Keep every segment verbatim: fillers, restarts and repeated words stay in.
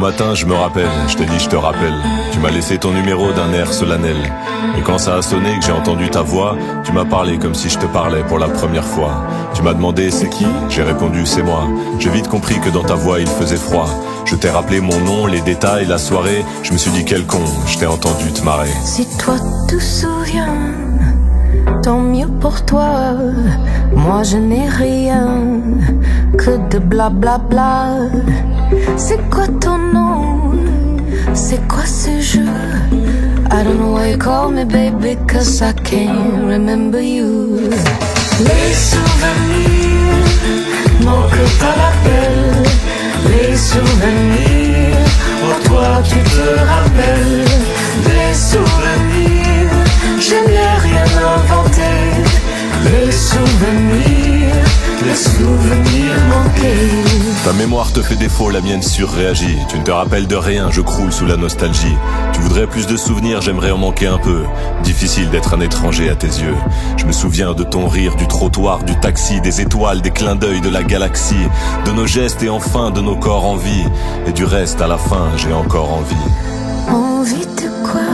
matin, je me rappelle, je t'ai dit je te rappelle. Tu m'as laissé ton numéro d'un air solennel. Et quand ça a sonné, que j'ai entendu ta voix, tu m'as parlé comme si je te parlais pour la première fois. Tu m'as demandé c'est qui? J'ai répondu c'est moi. J'ai vite compris que dans ta voix il faisait froid. Je t'ai rappelé mon nom, les détails, la soirée. Je me suis dit quel con, je t'ai entendu te marrer. Si toi te souviens, tant mieux pour toi. Moi je n'ai rien que de blablabla. Bla bla. C'est quoi ton nom? C'est quoi ce jeu? I don't know why you call me baby, cause I can't remember you. Les souvenirs manquent à l'appel. Les souvenirs, pour toi tu te rappelles. Les souvenirs, je n'ai rien inventé. Les souvenirs, les souvenirs manqués. Ta mémoire te fait défaut, la mienne surréagit. Tu ne te rappelles de rien, je croule sous la nostalgie. Tu voudrais plus de souvenirs, j'aimerais en manquer un peu. Difficile d'être un étranger à tes yeux. Je me souviens de ton rire, du trottoir, du taxi, des étoiles, des clins d'œil de la galaxie, de nos gestes et enfin de nos corps en vie. Et du reste, à la fin, j'ai encore envie. Envie de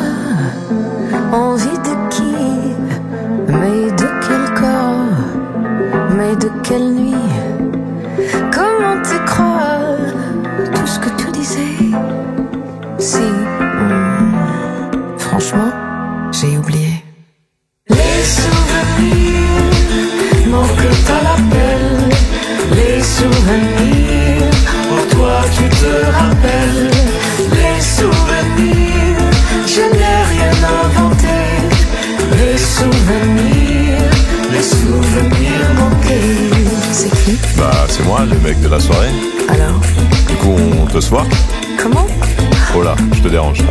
quoi? Envie de qui? Mais de quel corps? Mais de quelle nuit? Comment te croire tout ce que tu disais? Si, hum, franchement, j'ai oublié. Les souvenirs manquent à l'appel. Les souvenirs, pour toi tu te rappelles. Les souvenirs, je n'ai rien inventé. Les souvenirs, les souvenirs manqués. C'est qui? Bah c'est moi, le mec de la soirée. Alors? Du coup on te se voit? Comment? Oh là, je te dérange.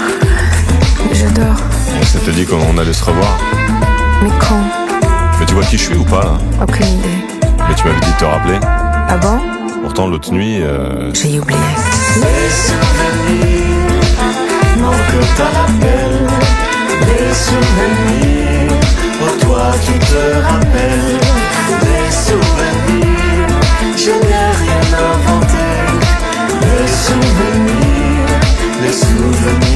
J'adore. On s'était dit qu'on allait se revoir. Mais quand? Mais tu vois qui je suis ou pas là? Aucune idée. Mais tu m'avais dit de te rappeler. Ah bon? Pourtant l'autre nuit euh... j'ai oublié. Les souvenirs manquent à l'appel. Les souvenirs, pour toi tu te rappelles. Les souvenirs, je n'ai rien inventé. Les souvenirs, les souvenirs